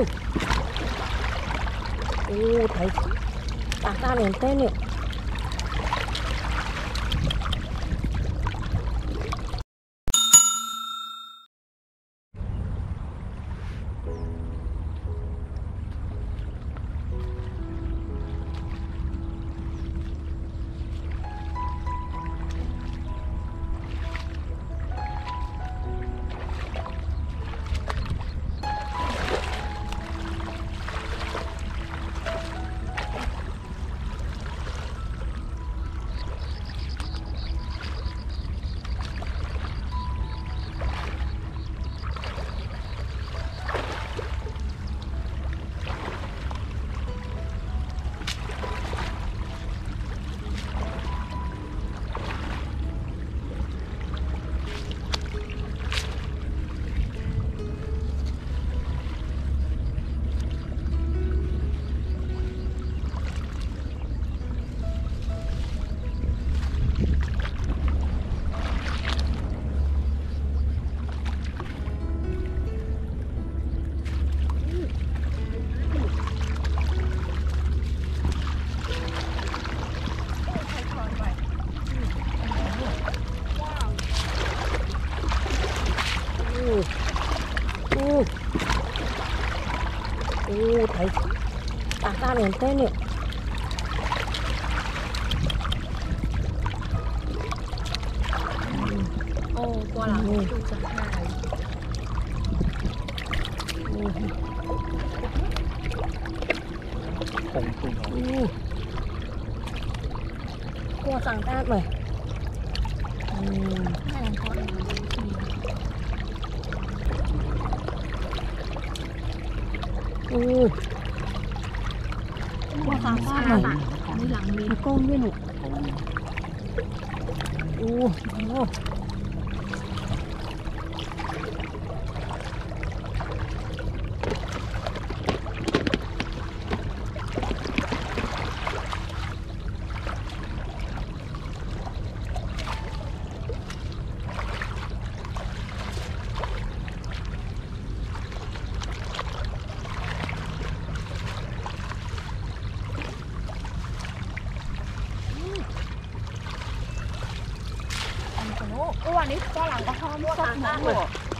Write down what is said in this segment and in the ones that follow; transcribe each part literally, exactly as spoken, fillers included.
Ồ, thấy tạc ra liền tên nhỉ. Ồ, ồ, thấy tạc ra liền tên nhỉ. Ồ, qua là một chút chẳng hài. Qua chẳng ra mày. Hai lần con này Ừ. Qua sáng qua rồi. mới lặng mình. Con nguyên hụt. Ừ. Ừ. Ủa, anh ấy có làm có hoa mua tặng ra rồi.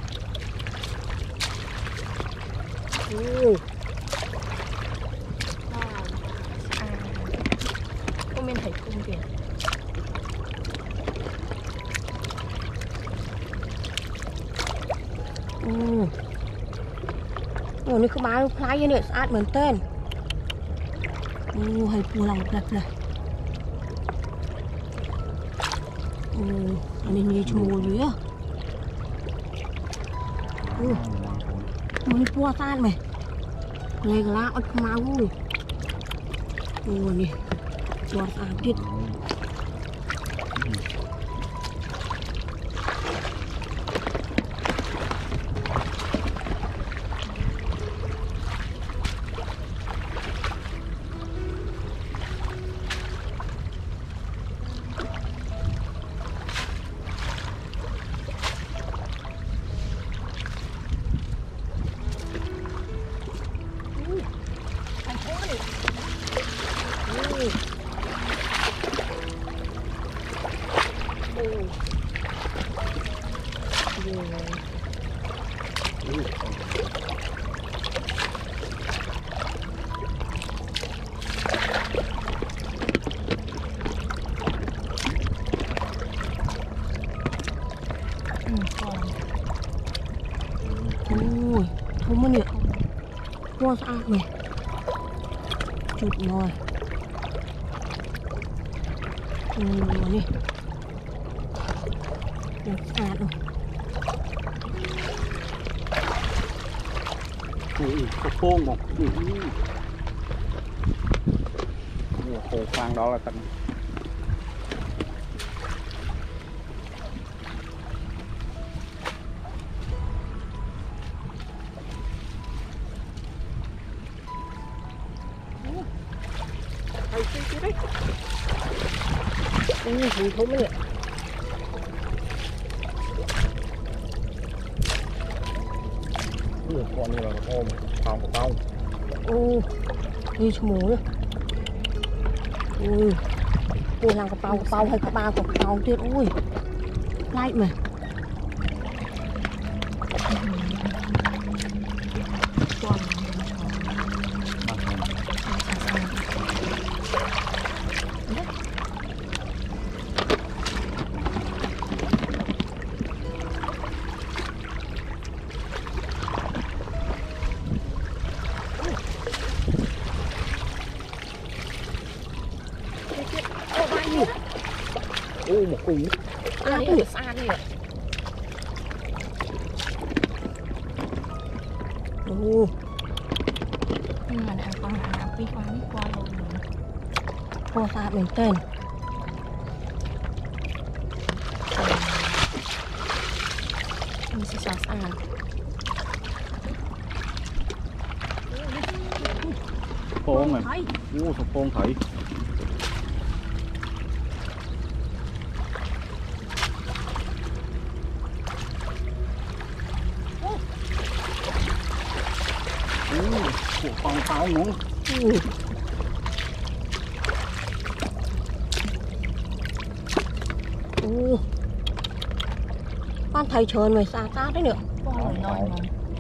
Ừ. À, cô mình thấy cung kìa. Ừ. Ủa, này không bán fly như này, sátเหมือนtên. Ừ, hay phù lòng đẹp này. Ừ, anh ấy nhìn chùa dưới á. Ừ. Nó đi qua tan mày. Này cái lá ớt máu vui. Ừ, này. Qua tan tiết. Ui, không có nhựa. Qua sao mày. Chụp rồi. Ừ, này. Được sạch rồi. Ui, có phôn một. Ui. Hồ khoan đó là tận. Ừ, không không nhựa. Ui, con này là ôm. phòng của tao. Ô, đi mù nữa. Ui, ui làm cái bao cái bao hay cái bao cái bao tuyệt ui, lại mà. Còn Ô một củ. à đi xa đi ạ. Ồ, Nhưng mà ăn con ăn quý quá đi qua rồi. cua xa mình tên. Mình sẽ xóa xa. Phong này. Ô sọc phong thấy. Ô phong tao nữa. Ui. Ồ, con thầy trơn mày xa ta đấy nữa. Qua rồi nói mà.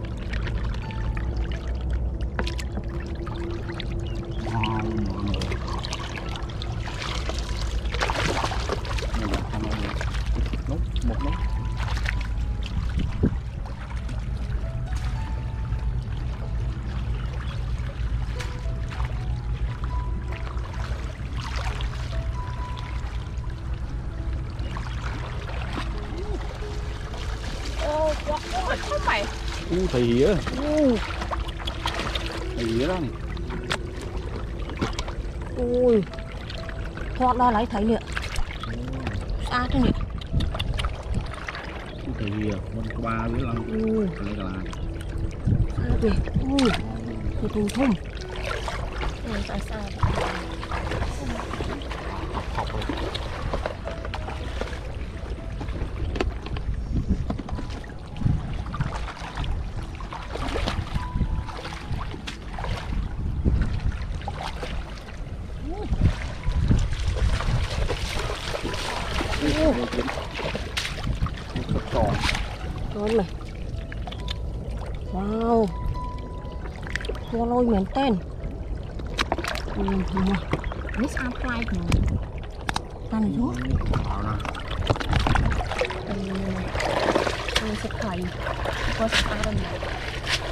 Nút một nút. Ô, quá quá không phải. U thì á. Ui, Thì đó. ui, thoát đó lấy thấy nữa. Xa thế nữa. U thì bên qua với lần. Ui, Đây là xa kìa. Ui, thì thùng thùng. Mình xóa xa. học rồi. Tròn. Trơn mày. Wow, cua lôi mến tên. Ui, thùng mà. Miss Apply của Ta này xuống. Vào nè. mình sẽ khởi. Qua xa rồi nè.